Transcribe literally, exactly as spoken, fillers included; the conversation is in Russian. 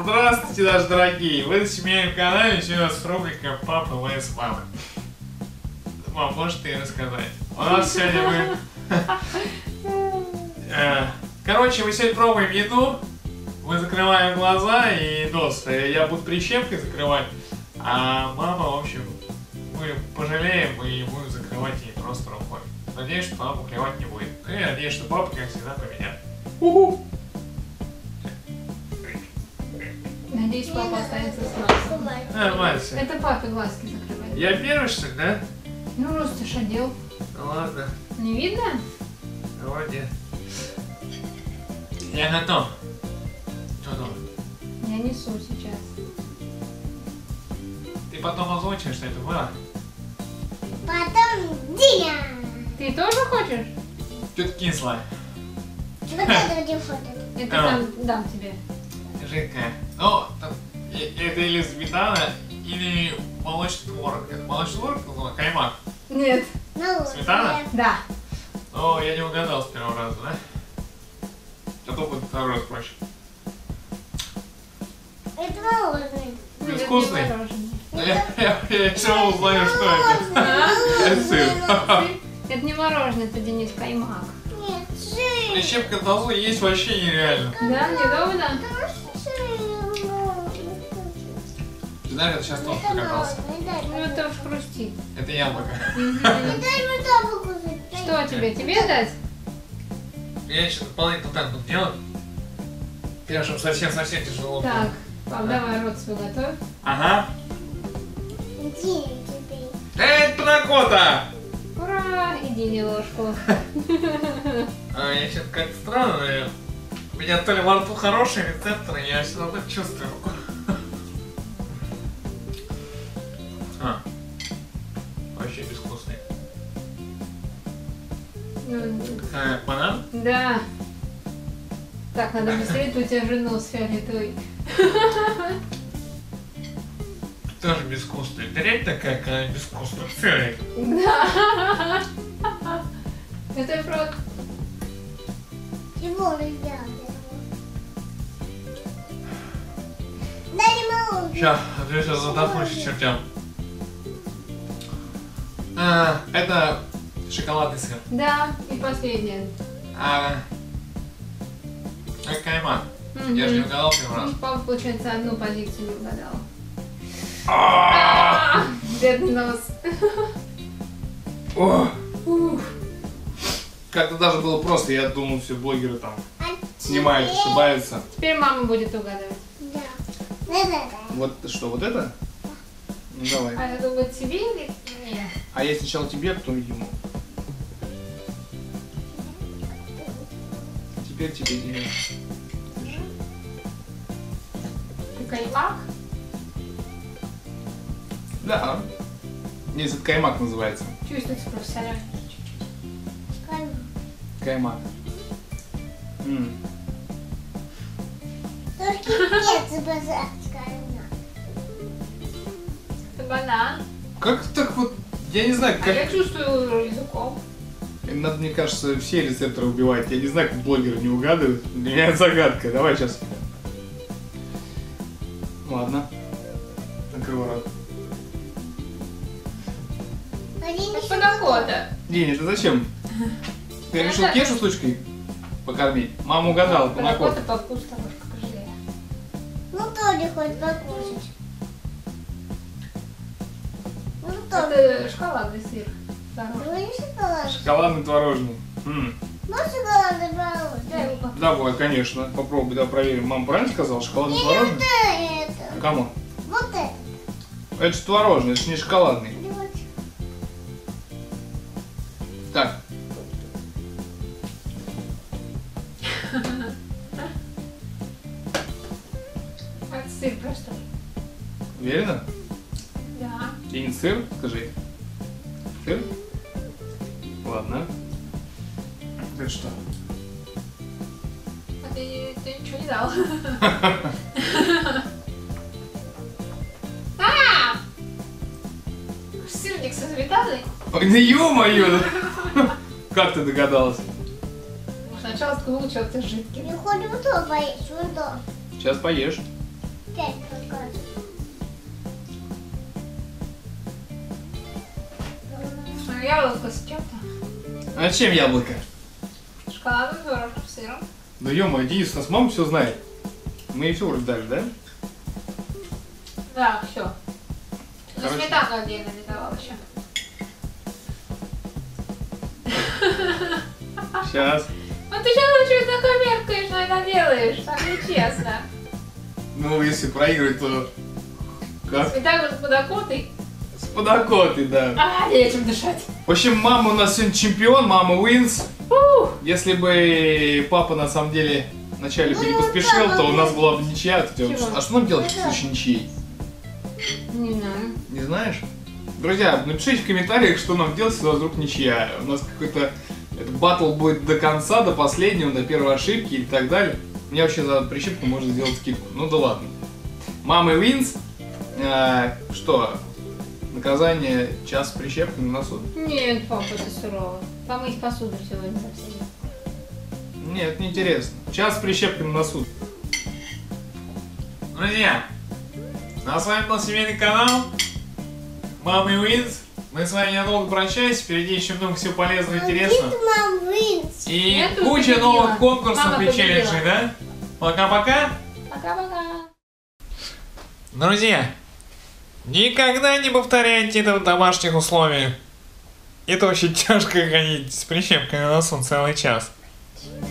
Здравствуйте, наши дорогие! Вы на семейном канале, сегодня у нас рубрика «Папа vs мама». Мам, можешь ты рассказать? У нас сегодня мы... Короче, мы сегодня пробуем еду. Мы закрываем глаза и нос. Я буду прищепкой закрывать, а мама, в общем, мы пожалеем и будем закрывать ей просто рукой. Надеюсь, что папа клевать не будет. И надеюсь, что папа, как всегда, поменяет. Уху! Надеюсь, папа останется с нас. Нормально. Это папе глазки закрывает. Я первый, что ли, да? Ну, Рустиш одел. Ну ладно. Не видно? Молодец. Я готов. Что там? Я несу сейчас. Ты потом озвучишь, что это было? Потом Диня. Ты тоже хочешь? Что-то кислое. Вот это где фото. Это А. там дам тебе. Жидкое. Ну, там, и- это или сметана, или молочный творог. Это молочный творог, называется каймак. Нет. Ну, Сметана? Да. Ну, я не угадал с первого раза, да? А то будет второй раз проще. Это мороженое. Ну, это Вкусный? не мороженое. Я, я, я все узнаю, что это. Это сыр. Это не мороженое, это, Денис, каймак. Нет, жир. Прищепка к носу есть вообще нереально. Да, неудобно? Ты знаешь, это сейчас тост покатался. Ну, это уж хрустит. Это яблоко. Мгм. Дай мне тапок кусать. Что тебе? Тебе дать? Я еще дополнительно так буду делать. Прям, чтобы совсем-совсем тяжело. было. Так, пап, давай рот свой готовь. Ага. Диня тебе. Эй, панакота! Ура! Иди не ложку. А, я сейчас как-то странно, наверное. У меня то ли во рту хорошие рецепторы, я все равно чувствую. А, вообще безвкусный. Ну, А, банан? да. Так, надо быстрее, то у тебя же нос фиолетовый. Тоже безвкусный. Дрянь такая, когда безвкусная. Фиолет. Да. Это про... Чего вы сделали? Дай мне мороженое. Сейчас, я сейчас задохнусь к чертям. А, это шоколадный сыр. Да, и последнее. А, это каймак. Я же не угадал первый раз. Ну, папа, получается, одну позицию не угадал. А! Бедный нос. О! Ух. Как-то даже было просто, я думал, все блогеры там А снимают, теперь- ошибаются. Теперь мама будет угадывать. Да. Да-да-да. Вот что, вот это? Ну давай. А это вот тебе или мне? А я сначала тебе, потом ему. Теперь тебе, Диня. Ты каймак? Да. Здесь это каймак называется. Чувствуется просто соленый. Скажи. Каймак. М. Только пец базар, скажи. Это банан. Как так вот, я не знаю, А я как... чувствую языком. Надо, мне кажется, все рецепторы убивать. Я не знаю, как блогеры не угадывают. Для меня это загадка. Давай сейчас. Ладно. Накрывай рот. Один Это панакота. Диня, ты зачем? Ты решил Это- Кешу с лучкой покормить? Мама угадала, Панакота панакот. по вкусу немножко пожалея. Ну, тоже хоть покушать. Ну, тоже. Это шоколадный сыр. Хороший. Ну, не шоколад. Шоколадный творожный. М. Ну, шоколадный Дай мороженое. его. Давай, конечно. Попробуй, да, проверим. Мама правильно сказала? Шоколадный Не творожный? вот это. Кому? Вот это. Это же творожный, это же не шоколадный. И вот. Так. Это сыр простой. Уверена? Да. И не сыр, скажи. Сыр? Ладно. Это что? А ты, ты ничего не дал. А! Сырник со сметаной? Ой, ну ё-моё! Как ты догадалась? Сначала ты выучил, ты жидкий. Не хоть вот то поесть, вот то. Сейчас поешь. Опять покажу. Ну, яблоко с чем-то. А чем яблоко? Шоколадным творожком, сыром. Да ё-моё, Денис, у нас мама все знает. Мы ей все уже дали, да? Да, все. За Короче. сметану отдельно не давал еще. Сейчас. Ну ты сейчас еще такой меркаешь, что это делаешь, так нечестно. Ну, если проиграть, то... Как? Сметану с подокотой. С подокотой, да. А, нечем дышать. В общем, мама у нас сегодня чемпион, мама wins. Ух. Если бы папа на самом деле вначале бы не поспешил, то у нас была бы ничья. Чего? А что нам делать в случае ничьей? Не знаю. Не знаешь? Друзья, напишите в комментариях, что нам делать, если у нас вдруг ничья. У нас какой-то этот батл будет до конца, до последнего, до первой ошибки и так далее. Мне вообще за прищепку можно сделать скидку. Ну да ладно. Мама wins. А, что? Наказание час с прищепкой на носу? Нет, папа, это сурово. Помыть посуду сегодня совсем. Нет, неинтересно. Час с прищепкой на носу. Друзья, а с вами был семейный канал Мама Wins. Мы с вами недолго прощаемся. Впереди еще много всего полезного и интересного. Мам, wins. И Я тут куча победила. новых конкурсов Мама и победила. челленджей, да? Пока-пока. Пока-пока. Друзья, никогда не повторяйте это в домашних условиях. Это очень тяжко ходить с прищепкой на носу целый час.